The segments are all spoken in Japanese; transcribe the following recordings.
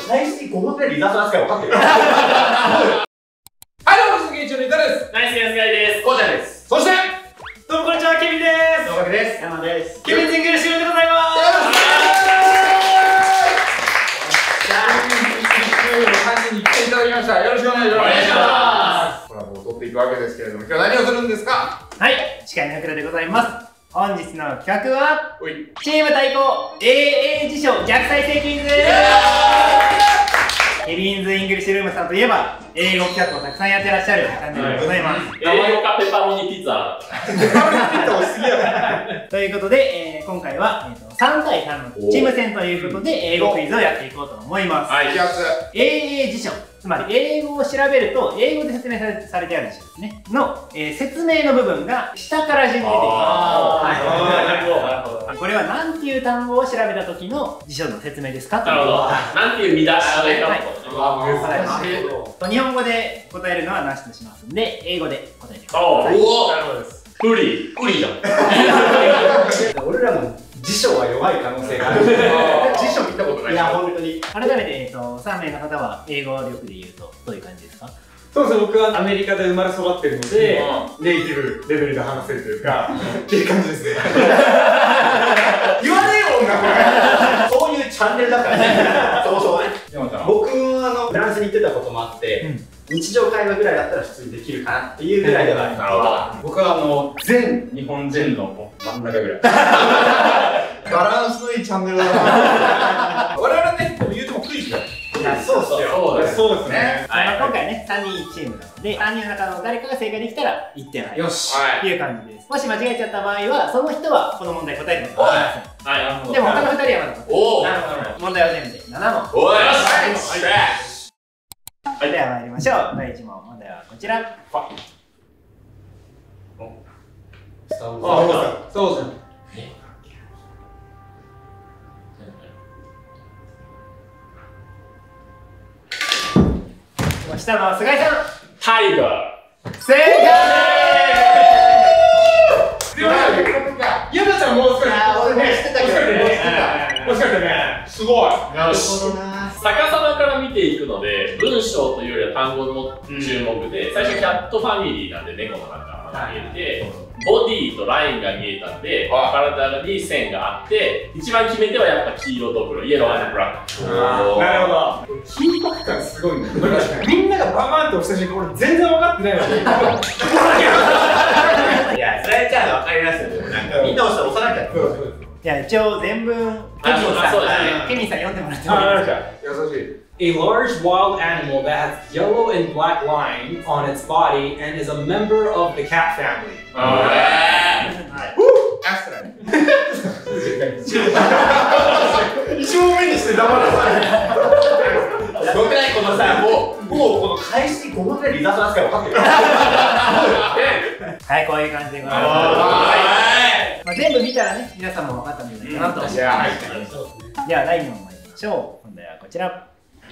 開始5分くらいリザーサル扱い分かってる。はい、どうも、鈴木一郎の伊田です。 ナイス安貝です。 こうちゃんです。そして、 どうもこんにちは、ケビンです。 野垣です。 山です。ケビンズイングリッシュルームでございます。 3人に来ていただきました。よろしくお願いします。お願いします。これはもう撮っていくわけですけれども、今日は何をするんですか？ はい、司会の福田でございます。本日の企画は、チーム対抗 AA 辞書逆再生クイズ。ケビンズイングリッシュルームさんといえば、英語企画をたくさんやってらっしゃるチャンネルでございます。 英語かペパロニピザ。 ペパロニピザをしすぎやろ。 ということで、今回は、3対3のチーム戦ということで、英語クイズをやっていこうと思います。 はい、 AA 辞書。つまり、英語を調べると、英語で説明されてある辞書ですね。の、説明の部分が下から順に出てきます。 なるほど。 これは何ていう単語を調べた時の辞書の説明ですか？ なるほど。なんていう見出しかと。 日本語で答えるのはなしとしますんで、英語で答えてください。 なるほどです。フリーじゃん。 俺らも辞書は弱い可能性がある。辞書見たことない。いや、本当に。 改めて、3名の方は英語力で言うと、どういう感じですか？ そうですね、僕はアメリカで生まれ育ってるので、ネイティブレベルで話せるというか、っていう感じですね。 言わねえもんな、これ。そういうチャンネルだからね。そもそもね。僕はフランスに行ってたこともあって、日常会話ぐらいだったら普通にできるかなっていうぐらいではあります。 僕は全日本人の真ん中ぐらい。 バランスのいいチャンネルだな。我々ね、言うてもクイズだよ。 そうっすよ。 そうですね。 今回ね、3人チームなので、3人の中の誰かが正解できたら1点入る。よし。っていう感じです。もし間違えちゃった場合は、その人はこの問題答えてください。はい、なるほど。でも他の2人はまだ答えてください。なるほど。問題は全部で7問。 おい、よし。では参りましょう。第1問、問題はこちら。 そうじゃん。 下の菅井さん。 タイガー。 正解。 ゆなちゃんもう少し。 俺も知ってたけどね。 惜しかったね。すごい。 よし。逆さまから見ていくので、文章というよりは単語の注目で、最初キャットファミリーなんで猫の中が見えて、ボディとラインが見えたんで、体に線があって、一番決め手はやっぱ黄色と黒、イエロー&ブラック。 なるほど。緊迫感すごいね。みんながババンって押した瞬間、俺全然分かってないわけ。 いや、それじゃあ分かりますよ。みんな押したら押さなきゃ。 じゃあ一応全文、ケニーさん読んでもらってもいいですか？ 優しい。 A large wild animal that has yellow and black lines on its body and is a member of the cat family. 一問目にして黙らさない。よくないこのさ、もうこの開始5分くらいリザーサル扱い分かってる。 はい、こういう感じでございます。全部見たらね、皆さんも分かったんじゃないかなと。では第2問参りましょう。今度はこちら。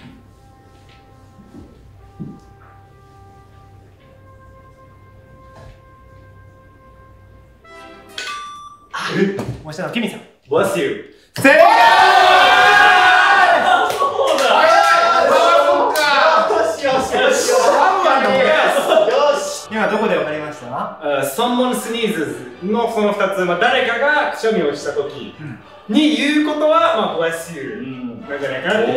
もう一度のケミさん。 Bless you。 正解。 そうだ。 今どこで分かりました？ Someone sneezes のその2つ、誰かがくしゃみをしたときに言うことは、Bless you なんじゃないかなって。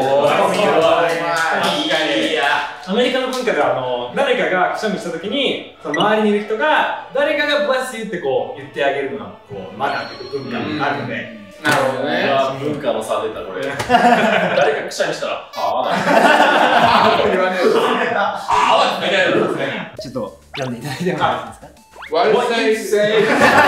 アメリカの文化では誰かがくしゃみしたときに周りにいる人が誰かが Bless you ってこう言ってあげるのがマナーっていう文化があるので。 なるほどね。 文化の差出たこれ。誰かくしゃみしたら、はぁだ。 言わねえ。 はぁみたいなですね。 ちょっと読んでいただいてもいいですか ？What you say?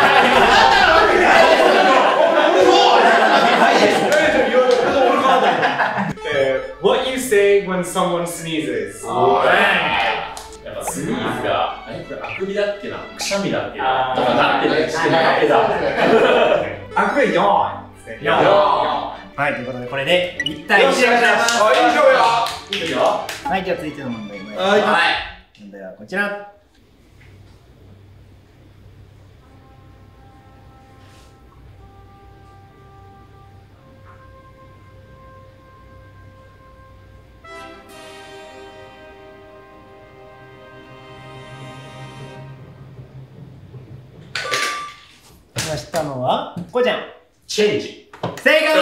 What you say when someone sneezes. やっぱスニーズが、これあくびだっけな、くしゃみだっけなとかなってるしてなかった。 あくびは4ですね。 はい、ということでこれで1対1でございます。 いいよ。 はい、じゃあ続いての問題参ります。問題はこちら。 したのはこうちゃん。 チェンジ。 正解。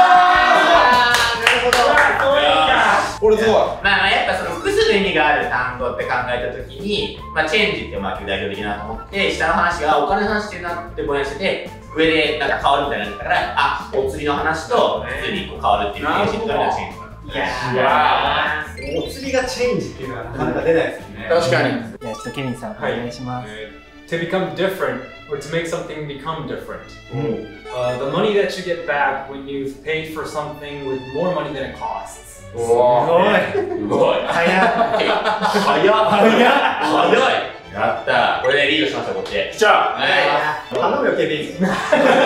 これすごい。 まあやっぱその複数の意味がある単語って考えたときに、まあチェンジってまあ代表的なと思って、下の話がお金の話してるなってぼんやりしてて、上でなんか変わるみたいなのだったから、あ、お釣りの話と普通にこう変わるっていうイメージがあるチェンジ。いやー、お釣りがチェンジっていうのはなかなか出ないですよね。 確かに。 じゃあちょっとケミンさんお願いします。 To become different, or to make something become different. The money that you get back when you've paid for something with more money than it costs. すごい。 すごい。 早い。 早い。やったー。これでリードしました、こっち。 じゃあ、 頼むよ、ケビン。 人任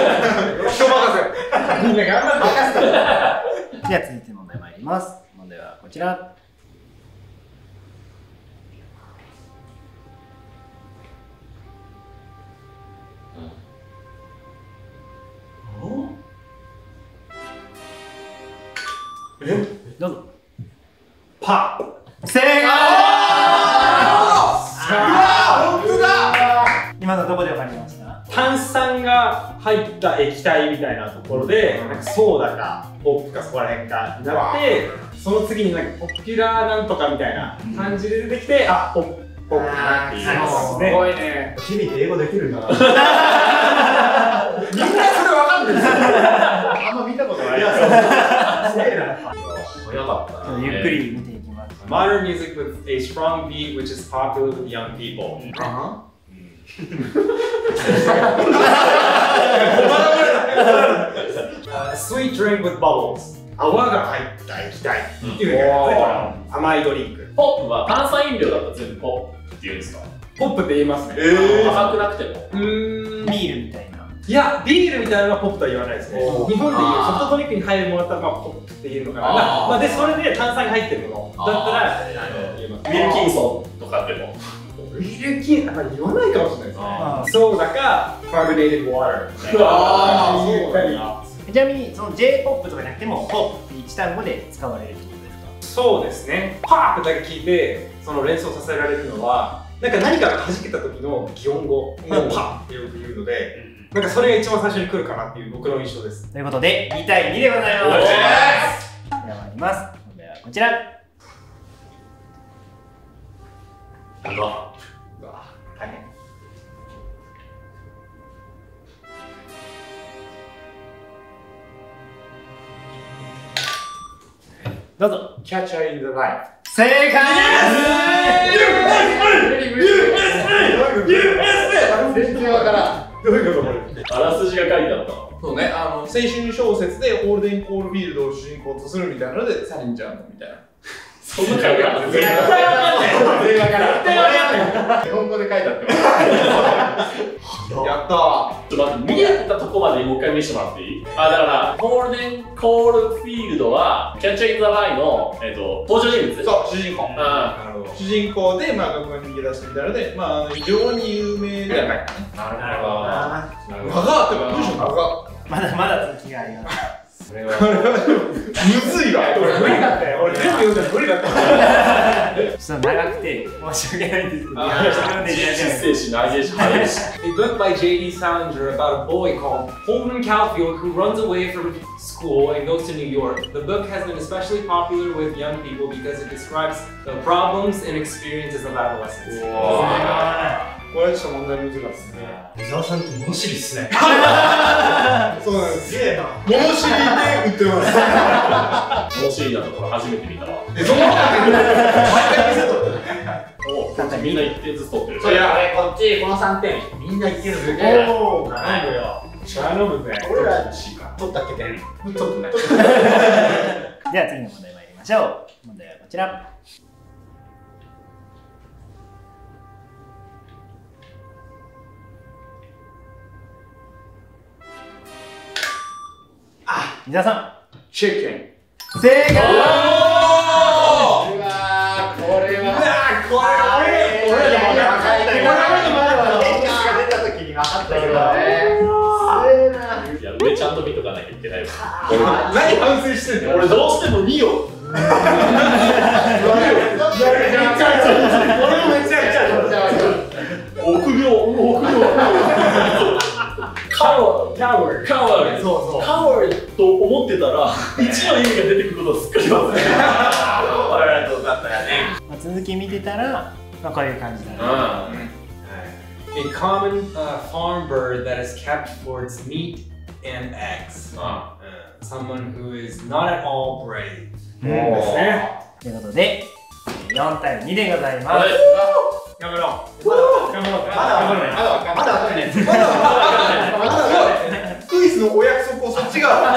せ。みんな頑張って。 任せた。 では続いて問題参ります。問題はこちら。どうぞ。 パ正解。 本当だ。 今のどこでわかりました？ 炭酸が入った液体みたいなところで、なんかソーダかポップかそこら辺かになって、その次になんかポピュラーなんとかみたいな感じで出てきて、あ、ポップなっていうやつですね。 すごいね。 ケビンって英語できるんだな。 みんなそれわかんないですよ。 あんま見たことない。いや、そう。早かったな。 ゆっくり見ていきます。 Modern music with a strong beat which is popular with young people. Sweet drink with bubbles. 泡が入った液体っていうやつ。甘いドリンク。 ポップは炭酸飲料だったら全部ポップって言うんですか？ ポップって言いますね。 甘くなくても。 ビールみたいな。 いや、ビールみたいなのはポップとは言わないですね。日本でいうソフトドリンクに入るものだったら、まあ、ポップっていうのかな。まあ、で、それで炭酸が入ってるものだったら、言えます。 ウィルキンソンとかでも。 ウィルキン、言わないかもしれないですね。ソーダか、carbonated water。 ちなみに、その J-POP とかじゃなくても、ポップって一単語で使われるってことですか？ そうですね。パーってだけ聞いて、その連想させられるのは、なんか何かが弾けた時の擬音語をパーってよく言うので、なんかそれが一番最初に来るかなっていう僕の印象です。 ということで、2対2でございます。では参ります。問題はこちら。 うわ、大変。 どうぞ。 Catcher in the Light。 正解です。 全然わからん。 どういうことこれ？ あらすじが書いてあったの。 そうね、青春小説でオールデン・コールフィールドを主人公とするみたいなので、サリンちゃんのみたいな。 そんな会話絶対わかんない。 全然わからん。 絶対わかんない。 日本語で書いてあってやったー。 ちょっと待って、見えたとこまでもう一回見せてもらっていい？あ、だから、ゴールデンコールフィールドは、キャッチャー・イン・ザ・ライの、登場人物。 そう、主人公。 あなるほど。 主人公で、まあ、学校に逃げ出したみたいなので、まあ、非常に有名ではない。 あ、なるほど。 長ってか、文章長。 まだまだ続きがあります。 それはむずいわ。 俺無理だったよ。俺全部読んだら無理だった。 ちょっと長くて申し訳ないんですけど、読んでいただきたい。 精神長いし早いし。 A book by J.D. Salinger about a boy called Holden Caulfield who runs away from school and goes to New York. The book has been especially popular with young people because it describes the problems and experiences of adolescence. これはちょっと問題難しいですね。 伊沢さんって物知りっすね。 そうなんです。 すげえな。 物知りで売ってます。 面白いなところ初めて見たわ。 そんな毎回見せとる。 お、みんな1点ずつ取ってる。 そういや、こっちこの3点みんないってるすげえ。 おー、 頼むよ。 頼むぜ。 俺ら取ったっけ点。取ってない。 では次の問題参りましょう。問題はこちら。伊沢さん。 チェッケン。 正解。 うわー、これは。俺らでも分かったよ。変化が出た時に分かったけどね。 いや、上ちゃんと見とかなきゃいけないわ。 何反省してんの？ 俺どうしても2を。 俺もめっちゃ臆病。顔の意味が出てくることをすっかり忘れてた。だったよね。 続き見てたら、こういう感じだね。 A common farm bird that is kept for its meat and eggs. Someone who is not at all brave. ですね。 ということで、4対2でございます。 頑張ろう。頑張ろう。 まだわかんない。 クイズのお約束をそっちが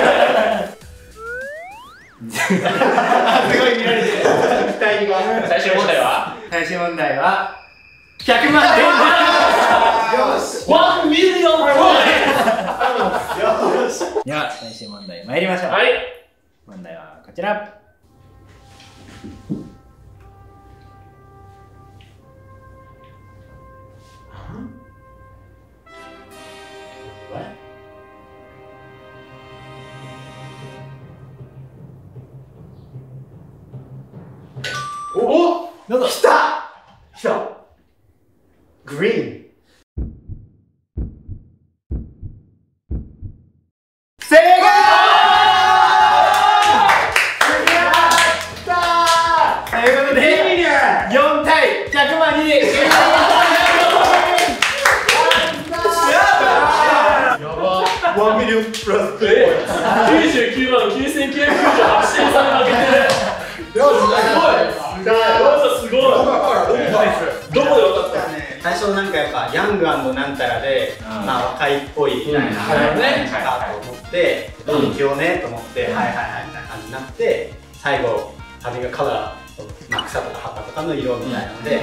すごい見られてる。期待が。 最終問題は最終問題は100万円。 よし。 1ミリオンポインよし。 では最終問題参りましょう。 はい。 問題はこちら。 お、 どうぞ。 来た。グリーン。正解。 ということで4対100万2で 1ミリオンプラス 99万9998円差で負けてる。すごい。どこで分かった？ 最初なんかやっぱヤング&なんたらで、まあ若いっぽいみたいな感じかと思って、人気をねと思って、はいはいはいみたいな感じになって、最後旅がカラー、まあ草とか葉っぱとかの色みたいなので、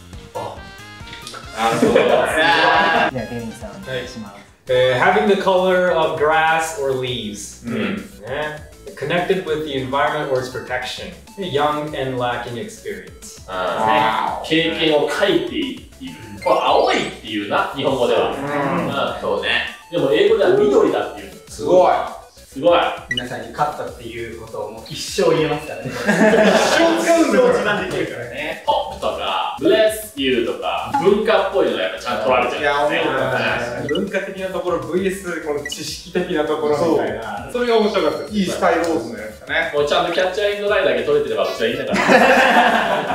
そうだ。 じゃあケビンさんお願いします。 Having the color of grass or leaves. Connected with the environment or its protection. Young and lacking experience. 経験を書いている。これ青いっていうな、日本語では。そうね。でも英語では緑だっていう。 すごい。 すごい。 皆さんに勝ったっていうことをもう一生言えますからね。 一生使うんだよ。 自慢できるからね。 ポップとか、bless you とか、文化っぽいのがやっぱちゃんと取られちゃうんですね。 文化的なところ VS この知識的なところみたいな。 それが面白かった。いいスタイルローズのやつだね。 もうちゃんとキャッチャーインドライだけ取れてればうちはいいんだから。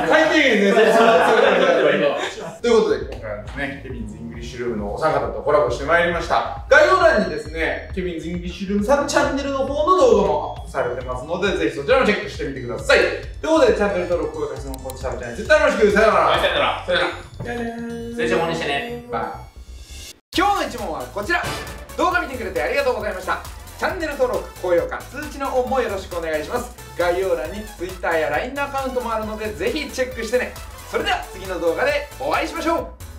最低限ね、 取れてればいいの。 ということで、今回はですね、ケビンズ・イングリッシュルームのお三方とコラボしてまいりました。概要欄にですね、ケビンズ・イングリッシュルームさんチャンネルの方の動画もアップされてますので、ぜひそちらもチェックしてみてください。ということで、チャンネル登録、高評価、質問、コンチャンネル、絶対よろしく、さよなら。 さよなら。さよなら。成長もにしてね。 バイ。今日の一問はこちら。動画見てくれてありがとうございました。チャンネル登録、高評価、通知のオンもよろしくお願いします。概要欄に Twitter や LINE のアカウントもあるので、ぜひチェックしてね。それでは次の動画でお会いしましょう。